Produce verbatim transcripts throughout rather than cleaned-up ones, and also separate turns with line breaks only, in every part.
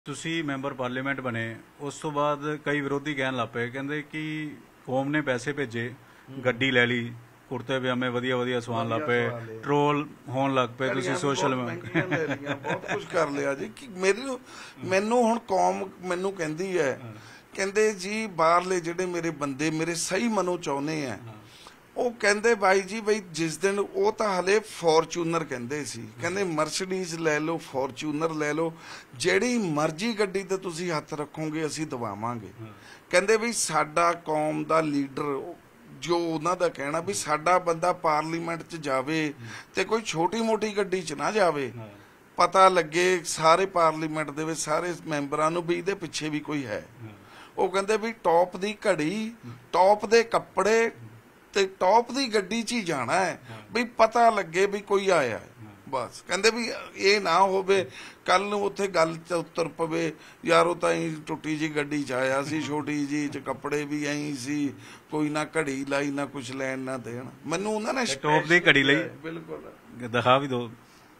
ਤੁਸੀਂ member parliament ਬਣੇ ਉਸ ਤੋਂ ਬਾਅਦ ਕਈ ਵਿਰੋਧੀ ਕਹਿਣ ਲੱਗ ਪਏ, ਕਹਿੰਦੇ ਕਿ ਕੌਮ ਨੇ ਪੈਸੇ ਭੇਜੇ, ਗੱਡੀ ਲੈ ਲਈ, ਕੁੜਤੇ ਪਜਾਮੇ ਵਧੀਆ ਵਧੀਆ ਸਵਾਨ ਲੱਗ ਪਏ, ਟਰੋਲ ਹੋਣ ਲੱਗ ਪਏ, ਤੁਸੀਂ ਸੋਸ਼ਲ
ਬਹੁਤ ਕੁਝ ਕਰ ਲਿਆ ਜੀ। ਕਿ ਮੇਰੇ ਮੈਨੂੰ ਹੁਣ ਕੌਮ ਮੈਨੂੰ ਕਹਿੰਦੀ ਹੈ, ਕਹਿੰਦੇ ਜੀ ਬਾਹਰਲੇ ਜਿਹੜੇ ਮੇਰੇ ਬੰਦੇ ਮੇਰੇ ਸਹੀ ਮਨੋਂ ਚਾਹੁੰਦੇ ਆ, ਉਹ ਕਹਿੰਦੇ ਬਾਈ ਜੀ ਬਈ ਜਿਸ ਦਿਨ ਉਹ ਤਾਂ ਹਲੇ ਫੋਰਚੂਨਰ ਕਹਿੰਦੇ ਸੀ, ਕਹਿੰਦੇ ਮਰਸੀਡੀਜ਼ ਲੈ ਲਓ, ਫੋਰਚੂਨਰ ਲੈ ਲਓ, ਜਿਹੜੀ ਮਰਜ਼ੀ ਗੱਡੀ ਤੇ ਤੁਸੀਂ ਹੱਥ ਰੱਖੋਗੇ ਅਸੀਂ ਦਵਾਵਾਂਗੇ। ਕਹਿੰਦੇ ਵੀ ਸਾਡਾ ਕੌਮ ਦਾ ਲੀਡਰ ਜੋ ਉਹਨਾਂ ਦਾ ਕਹਿਣਾ ਵੀ ਸਾਡਾ ਬੰਦਾ ਪਾਰਲੀਮੈਂਟ 'ਚ ਜਾਵੇ ਤੇ ਕੋਈ ਛੋਟੀ ਮੋਟੀ ਗੱਡੀ 'ਚ ਨਾ ਜਾਵੇ, ਪਤਾ ਲੱਗੇ ਸਾਰੇ ਪਾਰਲੀਮੈਂਟ ਦੇ ਵਿੱਚ ਸਾਰੇ ਮੈਂਬਰਾਂ ਨੂੰ ਵੀ ਇਹਦੇ ਪਿੱਛੇ ਵੀ ਕੋਈ ਹੈ। ਉਹ ਕਹਿੰਦੇ ਵੀ ਟੌਪ ਦੀ ਘੜੀ, ਟੌਪ ਦੇ ਕੱਪੜੇ ਤੇ ਟੌਪ ਦੀ ਗੱਡੀ 'ਚ ਹੀ ਜਾਣਾ ਹੈ, ਵੀ ਪਤਾ ਲੱਗੇ ਵੀ ਕੋਈ ਆਇਆ। ਬਸ ਕਹਿੰਦੇ ਵੀ ਇਹ ਨਾ ਹੋਵੇ ਕੱਲ ਨੂੰ ਉੱਥੇ ਗੱਲ ਚ ਉਤਰ ਪਵੇ ਯਾਰ ਉਹ ਤਾਂ ਹੀ ਟੁੱਟੀ ਜੀ ਗੱਡੀ 'ਚ ਆਇਆ ਸੀ, ਛੋਟੀ ਜੀ ਚ ਕੱਪੜੇ ਵੀ ਐਂ ਸੀ, ਕੋਈ ਨਾ ਘੜੀ ਲਾਈ ਨਾ ਕੁਛ ਲੈਣ ਨਾ ਦੇਣ। ਮੈਨੂੰ ਉਹਨਾਂ ਨੇ
ਟੌਪ ਦੀ ਘੜੀ ਲਈ
ਬਿਲਕੁਲ
ਦਿਖਾ ਵੀ ਦੋ।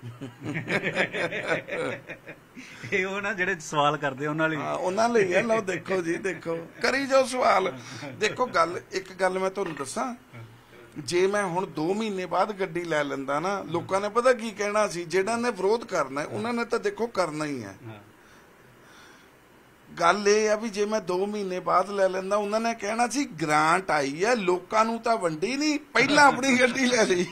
ਇਹ ਉਹ ਨਾ ਜਿਹੜੇ ਸਵਾਲ ਕਰਦੇ ਉਹਨਾਂ ਲਈ
ਉਹਨਾਂ ਲਈ ਹੈ। ਲਓ ਦੇਖੋ ਜੀ, ਦੇਖੋ ਕਰੀ ਜਾਓ ਸਵਾਲ। ਦੇਖੋ ਗੱਲ ਇੱਕ ਗੱਲ ਮੈਂ ਤੁਹਾਨੂੰ ਦੱਸਾਂ, ਜੇ ਮੈਂ ਹੁਣ ਦੋ ਮਹੀਨੇ ਬਾਅਦ ਗੱਡੀ ਲੈ ਲੈਂਦਾ ਨਾ, ਲੋਕਾਂ ਨੇ ਪਤਾ ਕੀ ਕਹਿਣਾ ਸੀ, ਜਿਹੜਾ ਨੇ ਵਿਰੋਧ ਕਰਨਾ ਉਹਨਾਂ ਨੇ ਤਾਂ ਦੇਖੋ ਕਰਨਾ ਹੀ ਹੈ। ਗੱਲ ਇਹ ਆ ਵੀ ਜੇ ਮੈਂ ਦੋ ਮਹੀਨੇ ਬਾਅਦ ਲੈ ਲੈਂਦਾ ਉਹਨਾਂ ਨੇ ਕਹਿਣਾ ਸੀ ਗ੍ਰਾਂਟ ਆਈ ਹੈ, ਲੋਕਾਂ ਨੂੰ ਤਾਂ ਵੰਡੀ ਨਹੀਂ, ਪਹਿਲਾਂ ਆਪਣੀ ਗੱਡੀ ਲੈ ਲਈ।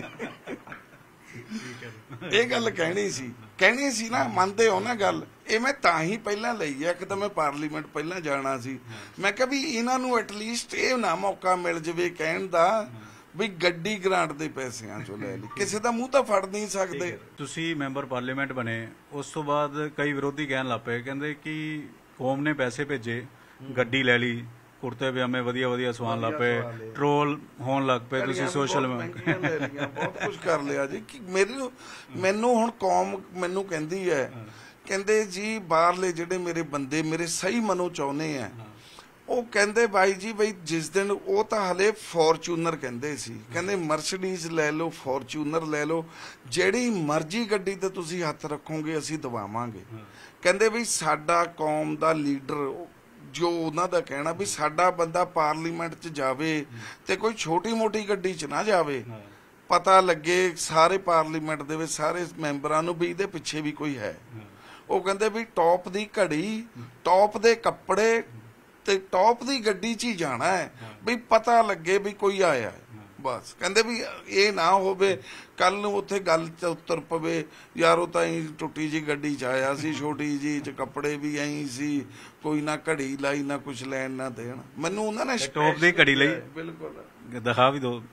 ਇਹ ਗੱਲ ਕਹਿਣੀ ਸੀ ਕਹਿਣੀ ਸੀ ਨਾ, ਮੰਨਦੇ ਹੋ ਨਾ ਗੱਲ। ਇਹ ਮੈਂ ਤਾਂ ਹੀ ਪਹਿਲਾਂ ਲਈ ਆ, ਇੱਕ ਤਾਂ ਮੈਂ ਪਾਰਲੀਮੈਂਟ ਪਹਿਲਾਂ ਜਾਣਾ ਸੀ। ਮੈਂ ਕਿਹਾ ਵੀ ਇਹਨਾਂ ਨੂੰ ਐਟਲੀਸਟ ਇਹ ਨਾ ਮੌਕਾ ਮਿਲ ਜਾਵੇ ਕਹਿਣ ਦਾ ਵੀ ਗੱਡੀ ਗ੍ਰਾਂਟ ਦੇ ਪੈਸਿਆਂ ਚੋਂ ਲੈ ਲਈ, ਕਿਸੇ ਦਾ ਮੂੰਹ ਤਾਂ ਫੜ ਨਹੀਂ ਸਕਦੇ।
ਤੁਸੀਂ ਮੈਂਬਰ ਪਾਰਲੀਮੈਂਟ ਬਣੇ ਉਸ ਤੋਂ ਬਾਅਦ ਕਈ ਵਿਰੋਧੀ ਕਹਿਣ ਲੱਗ ਪਏ, ਕਹਿੰਦੇ ਕਿ ਕੌਮ ਨੇ ਪੈਸੇ ਭੇਜੇ, ਗੱਡੀ ਲੈ ਲਈ, ਕੁੜਤੇ ਪਜਾਮੇ ਵਧੀਆ ਵਧੀਆ ਸਵਾਨ ਲੱਗ ਪਏ, ਟਰੋਲ ਹੋਣ ਲੱਗ ਪਏ, ਤੁਸੀਂ ਸੋਸ਼ਲ
ਬਹੁਤ ਕੁਝ ਕਰ ਲਿਆ ਜੀ। ਕਿ ਮੇਰੇ ਮੈਨੂੰ ਹੁਣ ਕੌਮ ਮੈਨੂੰ ਕਹਿੰਦੀ ਹੈ, ਕਹਿੰਦੇ ਜੀ ਬਾਹਰਲੇ ਜਿਹੜੇ ਮੇਰੇ ਬੰਦੇ ਮੇਰੇ ਸਹੀ ਮਨੋਂ ਚਾਹੁੰਦੇ ਆ, ਉਹ ਕਹਿੰਦੇ ਬਾਈ ਜੀ ਬਈ ਜਿਸ ਦਿਨ ਉਹ ਤਾਂ ਹਲੇ ਫੋਰਚੂਨਰ ਕਹਿੰਦੇ ਸੀ, ਕਹਿੰਦੇ ਮਰਸੀਡੀਜ਼ ਲੈ ਲਓ, ਫੋਰਚੂਨਰ ਲੈ ਲਓ, ਜਿਹੜੀ ਮਰਜ਼ੀ ਗੱਡੀ ਤੇ ਤੁਸੀਂ ਹੱਥ ਰੱਖੋਗੇ ਅਸੀਂ ਦਵਾਵਾਂਗੇ। ਕਹਿੰਦੇ ਵੀ ਸਾਡਾ ਕੌਮ ਦਾ ਲੀਡਰ ਜੋ ਉਹਨਾਂ ਦਾ ਕਹਿਣਾ ਵੀ ਸਾਡਾ ਬੰਦਾ ਪਾਰਲੀਮੈਂਟ 'ਚ ਜਾਵੇ ਤੇ ਕੋਈ ਛੋਟੀ ਮੋਟੀ ਗੱਡੀ 'ਚ ਨਾ ਜਾਵੇ, ਪਤਾ ਲੱਗੇ ਸਾਰੇ ਪਾਰਲੀਮੈਂਟ ਦੇ ਵਿੱਚ ਸਾਰੇ ਮੈਂਬਰਾਂ ਨੂੰ ਵੀ ਇਹਦੇ ਪਿੱਛੇ ਵੀ ਕੋਈ ਹੈ। ਉਹ ਕਹਿੰਦੇ ਵੀ ਟੌਪ ਦੀ ਘੜੀ, ਟੌਪ ਦੇ ਕੱਪੜੇ ਤੇ ਟੌਪ ਦੀ ਗੱਡੀ 'ਚ ਹੀ ਜਾਣਾ ਹੈ, ਵੀ ਪਤਾ ਲੱਗੇ ਵੀ ਕੋਈ ਆਇਆ। ਬਸ ਕਹਿੰਦੇ ਵੀ ਇਹ ਨਾ ਹੋਵੇ ਕੱਲ ਨੂੰ ਉੱਥੇ ਗੱਲ ਚ ਉਤਰ ਪਵੇ ਯਾਰ ਉਹ ਤਾਂ ਹੀ ਟੁੱਟੀ ਜੀ ਗੱਡੀ 'ਚ ਆਇਆ ਸੀ, ਛੋਟੀ ਜੀ ਚ ਕੱਪੜੇ ਵੀ ਐਂ ਸੀ, ਕੋਈ ਨਾ ਘੜੀ ਲਾਈ ਨਾ ਕੁਛ ਲੈਣ ਨਾ ਦੇਣ। ਮੈਨੂੰ ਉਹਨਾਂ ਨੇ
ਟੌਪ ਦੀ ਘੜੀ ਲਈ
ਬਿਲਕੁਲ
ਦਿਖਾ ਵੀ ਦੋ।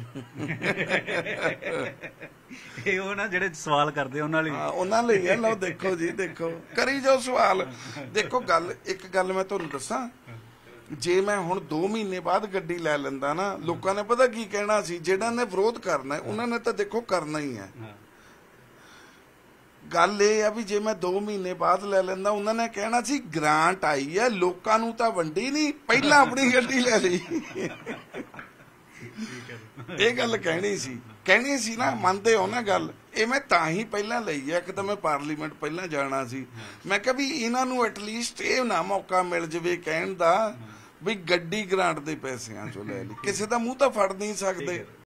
ਇਹ ਉਹ ਨਾ ਜਿਹੜੇ ਸਵਾਲ ਕਰਦੇ ਉਹਨਾਂ ਲਈ
ਉਹਨਾਂ ਲਈ ਹੈ। ਲਓ ਦੇਖੋ ਜੀ, ਦੇਖੋ ਕਰੀ ਜਾਓ ਸਵਾਲ। ਦੇਖੋ ਗੱਲ ਇੱਕ ਗੱਲ ਮੈਂ ਤੁਹਾਨੂੰ ਦੱਸਾਂ, ਜੇ ਮੈਂ ਹੁਣ ਦੋ ਮਹੀਨੇ ਬਾਅਦ ਗੱਡੀ ਲੈ ਲੈਂਦਾ ਨਾ, ਲੋਕਾਂ ਨੇ ਪਤਾ ਕੀ ਕਹਿਣਾ ਸੀ, ਜਿਹੜਾ ਨੇ ਵਿਰੋਧ ਕਰਨਾ ਉਹਨਾਂ ਨੇ ਤਾਂ ਦੇਖੋ ਕਰਨਾ ਹੀ ਹੈ। ਗੱਲ ਇਹ ਆ ਵੀ ਜੇ ਮੈਂ ਦੋ ਮਹੀਨੇ ਬਾਅਦ ਲੈ ਲੈਂਦਾ ਉਹਨਾਂ ਨੇ ਕਹਿਣਾ ਸੀ ਗ੍ਰਾਂਟ ਆਈ ਹੈ, ਲੋਕਾਂ ਨੂੰ ਤਾਂ ਵੰਡੀ ਨਹੀਂ, ਪਹਿਲਾਂ ਆਪਣੀ ਗੱਡੀ ਲੈ ਲਈ। ਇਹ ਗੱਲ ਕਹਿਣੀ ਸੀ ਕਹਿਣੀ ਸੀ ਨਾ, ਮੰਨਦੇ ਹੋ ਨਾ ਗੱਲ। ਇਹ ਮੈਂ ਤਾਂ ਹੀ ਪਹਿਲਾਂ ਲਈ ਆ, ਇੱਕ ਤਾਂ ਮੈਂ ਪਾਰਲੀਮੈਂਟ ਪਹਿਲਾਂ ਜਾਣਾ ਸੀ। ਮੈਂ ਕਿਹਾ ਵੀ ਇਹਨਾਂ ਨੂੰ ਐਟਲੀਸਟ ਇਹ ਨਾ ਮੌਕਾ ਮਿਲ ਜਾਵੇ ਕਹਿਣ ਦਾ ਵੀ ਗੱਡੀ ਗ੍ਰਾਂਟ ਦੇ ਪੈਸਿਆਂ ਚੋਂ ਲੈ ਲਈ, ਕਿਸੇ ਦਾ ਮੂੰਹ ਤਾਂ ਫੜ ਨਹੀਂ ਸਕਦੇ।